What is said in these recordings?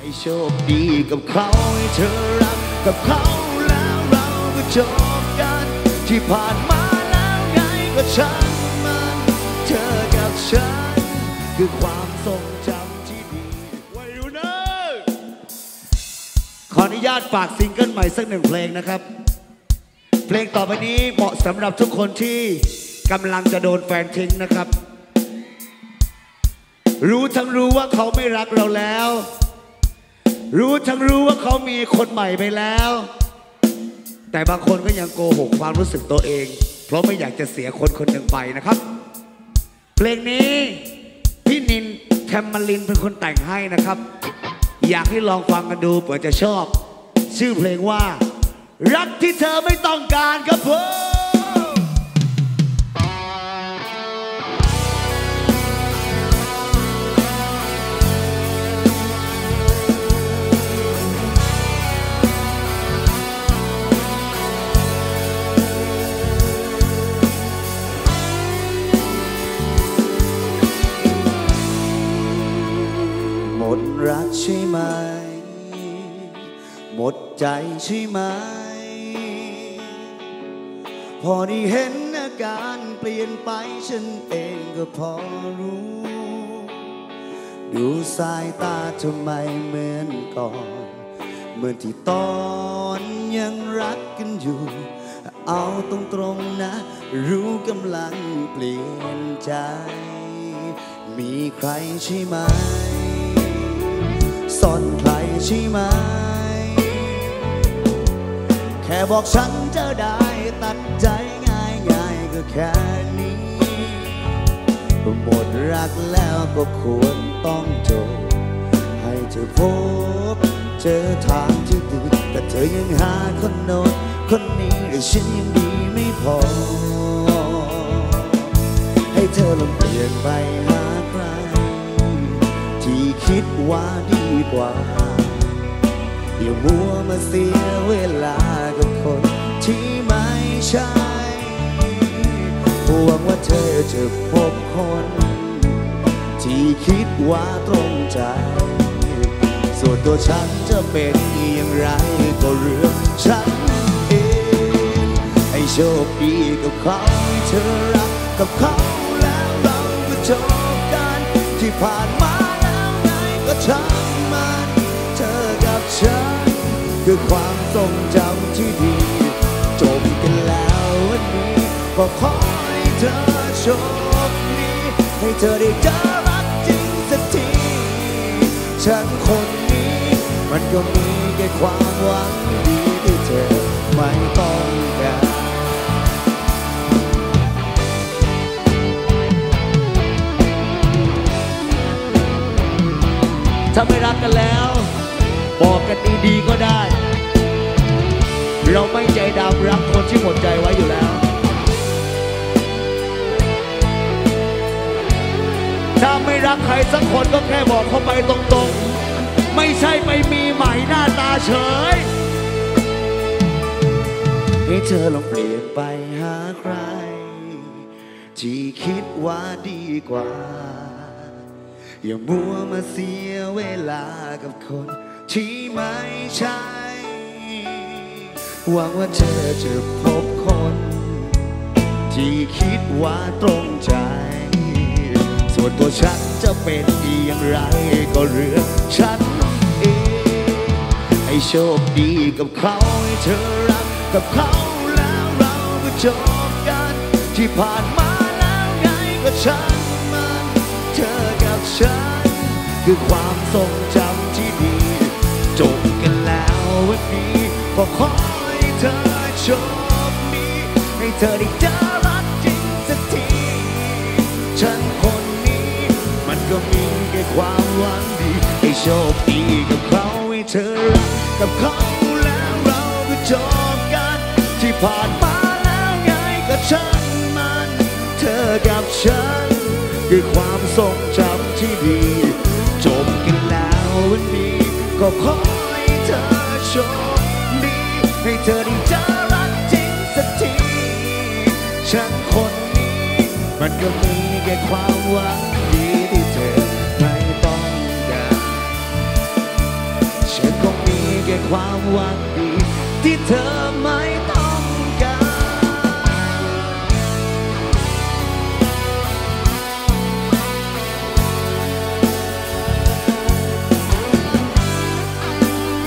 โชคดีกับเขาให้เธอรักกับเขาแล้วเราก็จบกันที่ผ่านมาแล้วไงก็ช่างมันเธอกับฉันคือความทรงจำที่ดีไว้ดูนะขออนุญาตฝากซิงเกิลใหม่สักหนึ่งเพลงนะครับเพลงต่อไปนี้เหมาะสำหรับทุกคนที่กำลังจะโดนแฟนทิ้งนะครับรู้ทั้งรู้ว่าเขาไม่รักเราแล้วรู้ทั้งรู้ว่าเขามีคนใหม่ไปแล้วแต่บางคนก็ยังโกหกความรู้สึกตัวเองเพราะไม่อยากจะเสียคนคนหนึ่งไปนะครับเพลงนี้พี่นินแทมมารินเป็นคนแต่งให้นะครับอยากให้ลองฟังกันดูเผื่อจะชอบชื่อเพลงว่ารักที่เธอไม่ต้องการครับผมหมดรักใช่ไหมหมดใจใช่ไหมพอได้เห็นอาการเปลี่ยนไปฉันเองก็พอรู้ดูสายตาทำไมเหมือนก่อนเหมือนที่ตอนยังรักกันอยู่เอาตรงๆนะรู้กำลังเปลี่ยนใจมีใครใช่ไหมซ่อนใครใช่ไหมแค่บอกฉันจะได้ตัดใจง่ายๆก็แค่นี้หมดรักแล้วก็ควรต้องจบให้เธอพบเจอทางที่ดีแต่เธอยังหาคนโน้นคนนี้หรือฉันยังดีไม่พอให้เธอลองเปลี่ยนไปหาใครที่คิดว่าดีกว่าอย่ามัวมาเสียเวลากับคนที่ไม่ใช่หวังว่าเธอจะพบคนที่คิดว่าตรงใจส่วนตัวฉันจะเป็นอย่างไรก็เรื่องฉันเองให้โชคดีกับเขาให้เธอรักกับเขาแล้วเราก็จบกันที่ผ่านมาแล้วไงก็ช่างมันเธอกับฉันคือความทรงจำที่ดีจบกันแล้ววันนี้ก็ขอให้เธอโชคดีให้เธอได้เจอรักจริงสักทีฉันคนนี้มันก็มีแค่ความหวังดีที่เธอไม่ต้องการถ้าไม่รักกันแล้วบอกกันดีๆก็ได้เราไม่ใจดำรักคนที่หมดใจไว้อยู่แล้วถ้าไม่รักใครสักคนก็แค่บอกเขาไปตรงๆไม่ใช่ไปมีใหม่หน้าตาเฉยให้เธอลองเปลี่ยนไปหาใครที่คิดว่าดีกว่าอย่ามัวมาเสียเวลากับคนที่ไม่ใช่หวังว่าเธอจะพบคนที่คิดว่าตรงใจส่วนตัวฉันจะเป็นอย่างไรก็เรื่องฉันเองให้โชคดีกับเขาให้เธอรักกับเขาแล้วเราก็จบกันที่ผ่านมาแล้วไงก็ช่างมันเธอกับฉันคือความทรงจำที่ดีจบกันแล้ววันนี้ก็ขอให้เธอโชคดีให้เธอได้เจอรักจริงสักทีฉันคนนี้มันก็มีแค่ความหวังดีให้โชคดีกับเขาให้เธอรักกับเขาแล้วเราก็จบกันที่ผ่านมาแล้วไงก็ช่างมันเธอกับฉันคือความทรงจำที่ดีจบกันแล้ววันนี้ก็ขอให้เธอโชคดีให้เธอได้เจอรักจริงสักทีฉันคนนี้มันก็มีแค่ความหวังดีที่เธอไม่ต้องการความหวังดีที่เธอไม่ต้องการ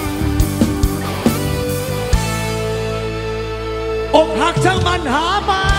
อกหักช่างมันหามา